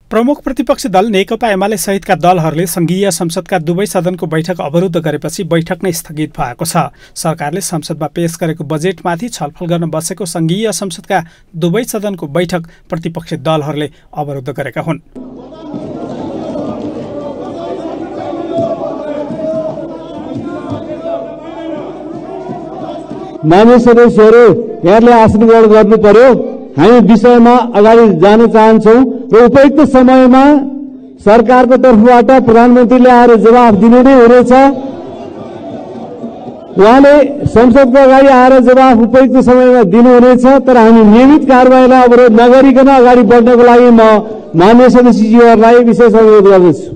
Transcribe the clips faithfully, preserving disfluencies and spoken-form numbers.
प्रमुख प्रतिपक्षी दल नेकपा एमाले सहितका दलहरूले संघीय संसदका दुवै सदनको बैठक अवरुद्ध गरेपछि बैठक नै स्थगित भएको छ। सरकारले संसदमा पेश गरेको बजेटमाथि छलफल गर्न बसेको संघीय संसदका दुवै सदनको बैठक प्रतिपक्षी दलहरूले अवरुद्ध गरेका हुन्। मान्य सदस्यहरू, यहाँले आसन ग्रहण गर्नु पर्यो। हामी विषयमा अगाडि जान चाहन्छौँ र उपयुक्त समयमा सरकारको तर्फबाट प्रधानमन्त्रीले आएर जवाफ दिनु नै हुनेछ। उहाँले संसदको अगाडि आएर जवाफ उपयुक्त समयमा दिनुहुनेछ। तर हामी नियमित कारबाहीलाई अवरोध नगरिकन अगाडि बढ्नको लागि म मान्य सदस्यज्यूहरूलाई विशेष अनुरोध गर्दछु।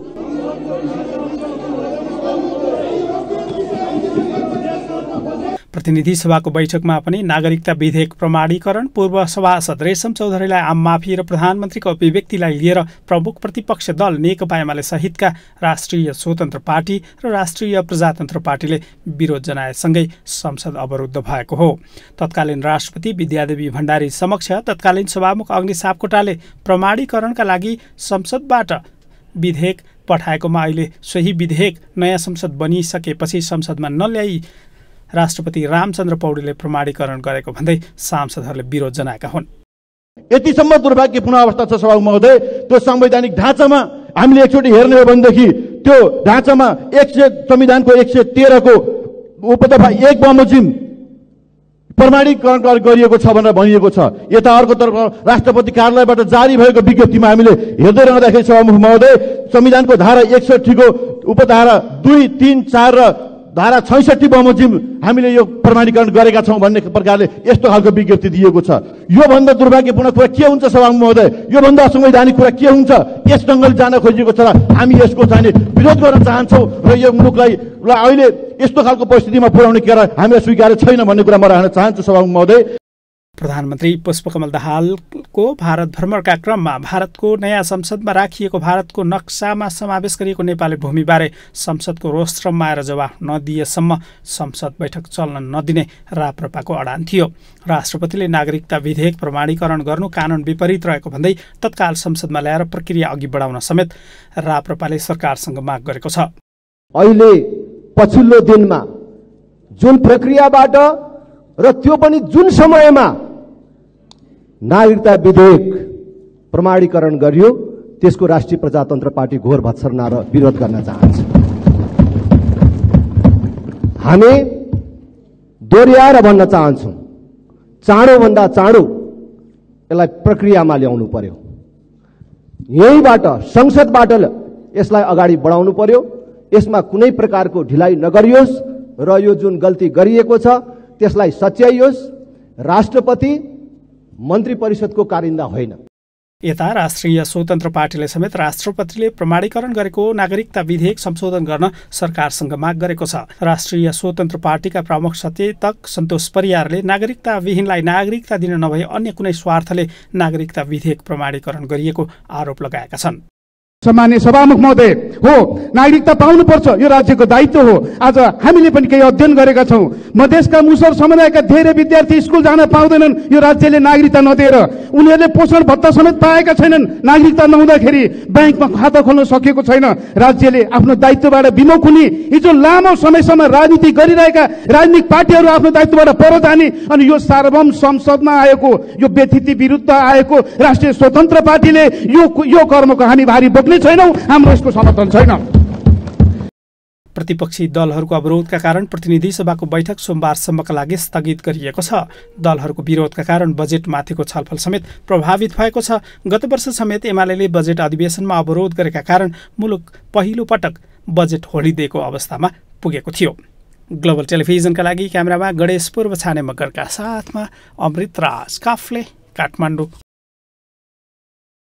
प्रतिनिधि सभाको बैठकमा पनि नागरिकता विधेयक प्रमाणीकरण, पूर्व सभासद रेशम चौधरीलाई आम माफी र प्रधानमन्त्रीको अभिव्यक्तिलाई लिएर प्रमुख प्रतिपक्ष दल नेकपा एमाले सहितका राष्ट्रिय स्वतन्त्र पार्टी र राष्ट्रिय प्रजातन्त्र पार्टीले विरोध जनाएसँगै संसद अवरुद्ध भएको हो। तत्कालीन राष्ट्रपति विद्यादेवी भण्डारी समक्ष तत्कालीन सभामुख अग्नि सापकोटाले प्रमाणीकरणका लागि संसदबाट विधेयक पठाएकोमा अहिले सोही विधेयक नयाँ संसद बनिसकेपछि संसदमा नल्याई राष्ट्रपति रामचन्द्र पौडेलले प्रमाणीकरण गरेको भन्दै सांसदहरूले विरोध जनाएका हुन्। यतिसम्म दुर्भाग्यपूर्ण अवस्था छ सभामुख महोदय। त्यो संवैधानिक ढाँचामा हामीले एकचोटि हेर्ने हो भनेदेखि त्यो ढाँचामा एक सय संविधानको एक सय तेह्रको उपदफा एक बमोजिम प्रमाणीकरण गरिएको छ भनेर भनिएको छ। यता अर्कोतर्फ राष्ट्रपति कार्यालयबाट जारी भएको विज्ञप्तिमा हामीले हेर्दै रहँदाखेरि सभामुख महोदय संविधानको धारा एकसठीको उपधारा दुई तीन चार र धारा छैसठी बमोजिम हामीले यो प्रमाणीकरण गरेका छौँ भन्ने प्रकारले यस्तो खालको विज्ञप्ति दिएको छ। योभन्दा दुर्भाग्यपूर्ण कुरा के हुन्छ सभामुख महोदय? योभन्दा असंवैधानिक कुरा के हुन्छ? यस ढङ्गले जान खोजिएको छ र हामी यसको चाहिँ विरोध गर्न चाहन्छौँ र यो मुलुकलाई अहिले यस्तो खालको परिस्थितिमा पुर्याउने कुरा हामीलाई स्वीकार्य छैन भन्ने कुरा म राख्न चाहन्छु सभामुख महोदय। प्रधानमन्त्री पुष्पकमल दाहालको भारत भ्रमणका क्रममा भारतको नयाँ संसदमा राखिएको भारतको नक्सामा समावेश गरिएको नेपाली भूमिबारे संसदको रोस्ट्रममा आएर जवाफ नदिएसम्म संसद बैठक चल्न नदिने राप्रपाको अडान थियो। राष्ट्रपतिले नागरिकता विधेयक प्रमाणीकरण गर्नु कानुन विपरीत रहेको भन्दै तत्काल संसदमा ल्याएर प्रक्रिया अघि बढाउन समेत राप्रपाले सरकारसँग माग गरेको छ। अहिले पछिल्लो दिनमा जुन प्रक्रियाबाट र त्यो पनि जुन समयमा नागरिकता विधेयक प्रमाणीकरण गरियो त्यसको राष्ट्रिय प्रजातन्त्र पार्टी घोर भत्सना र विरोध गर्न चाहन्छ। हामी दोहोर्याएर भन्न चाहन्छौँ, चाँडोभन्दा चाँडो यसलाई प्रक्रियामा ल्याउनु पर्यो। यहीँबाट संसदबाट यसलाई अगाडि बढाउनु पर्यो। यसमा कुनै प्रकारको ढिलाइ नगरियोस् र यो जुन गल्ती गरिएको छ त्यसलाई सच्याइयोस्। राष्ट्रपति मन्त्री परिषदको कारिन्दा होइन। यता राष्ट्रिय स्वतन्त्र पार्टीले समेत राष्ट्रपतिले प्रमाणीकरण गरेको नागरिकता विधेयक संशोधन गर्न सरकारसँग माग गरेको छ। राष्ट्रिय स्वतन्त्र पार्टीका प्रमुख सचेतक सन्तोष परियारले नागरिकता विहीनलाई नागरिकता दिन नभई अन्य कुनै स्वार्थले नागरिकता विधेयक प्रमाणीकरण गरिएको आरोप लगाएका छन्। सम्मान्य सभामुख महोदय, हो नागरिकता पाउनुपर्छ, यो राज्यको दायित्व हो। आज हामीले पनि केही अध्ययन गरेका छौँ। मधेसका मुसर समुदायका धेरै विद्यार्थी स्कुल जान पाउँदैनन् यो राज्यले नागरिकता नदिएर। उनीहरूले पोषण भत्ता समेत पाएका छैनन् नागरिकता नहुँदाखेरि। ब्याङ्कमा खाता खोल्न सकेको छैन। राज्यले आफ्नो दायित्वबाट विमुख हुने, हिजो लामो समयसम्म राजनीति गरिरहेका राजनीतिक पार्टीहरू आफ्नो दायित्वबाट पर जाने अनि यो सार्वभौम संसदमा आएको यो व्यथिति विरुद्ध आएको राष्ट्रिय स्वतन्त्र पार्टीले यो यो कर्मको हानिभारी छैनौं। हाम्रो यसको समर्थन छैन। प्रतिपक्षी दलहरूको अवरोधका कारण प्रतिनिधि सभाको बैठक सोमबारसम्मका लागि स्थगित गरिएको छ। दलहरूको विरोधका कारण बजेटमाथिको छलफल समेत प्रभावित भएको छ। गत वर्ष समेत एमाले बजेट अधिवेशनमा अवरोध गरेका कारण मुलुक पहिलो पटक बजेट होलिदिएको अवस्थामा पुगेको थियो। ग्लोबल टेलिभिजनका लागि क्यामेरामा गणेश पूर्व छाने मगरका साथमा अमृत राज काफले, काठमाडौँ।